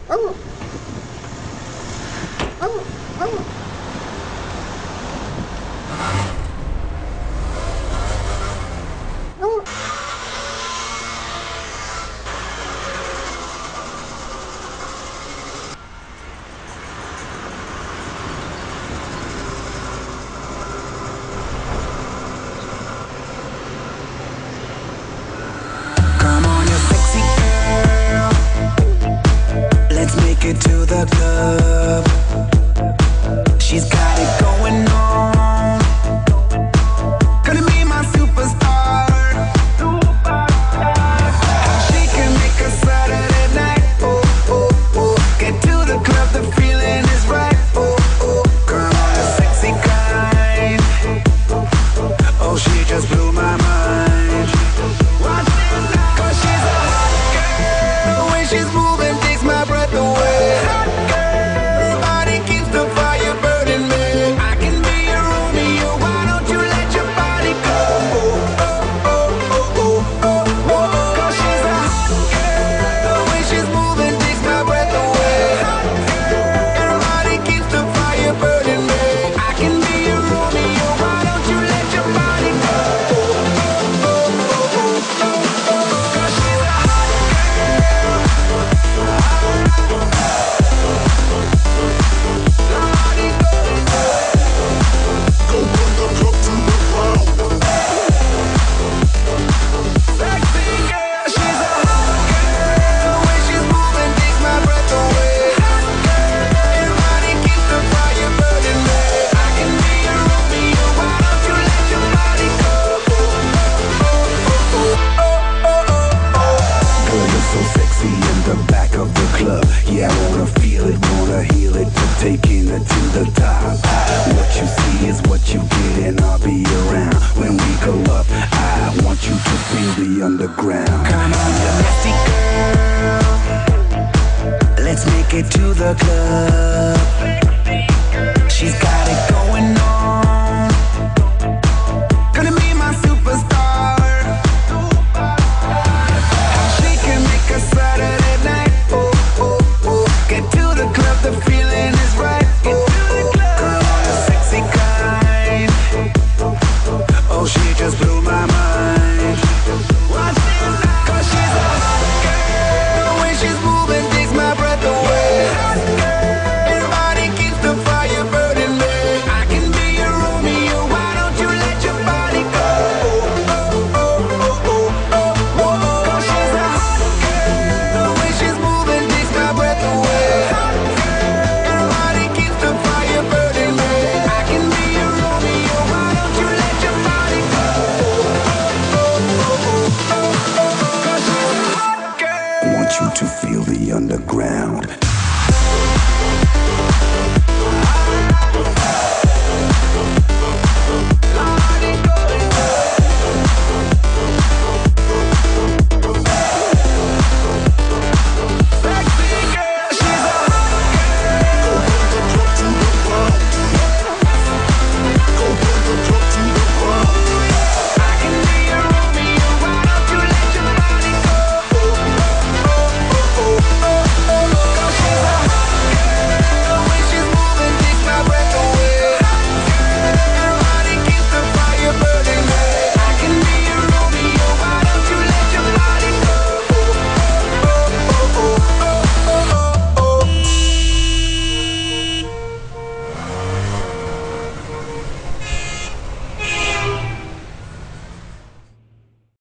It to the club. She's got it going on. Gonna be my superstar. She can make a Saturday night. Oh, oh, oh. Get to the club, the feeling is right. Oh, oh. Girl, on a sexy kind. Oh, she just blew my mind. Cause she's a hot girl. The way she's moving takes my breath away. Yeah, I wanna feel it, wanna heal it, to taking it to the top. What you see is what you get, and I'll be around when we go up. I want you to feel the underground. Come on, you nasty girl, let's make it to the club. She's got it going on. Gonna be my superstar. She can make a Saturday night. Get to the club, the feeling is right. Oh, girl, on a sexy kind. Oh, she just blew my mind. Cause she's a hot girl. The way she's moving takes my breath away. Her body keeps the fire burning me. I can be your Romeo, why don't you let your body go? Cause she's a hot girl. The way she's moving takes my breath away. You to feel the underground.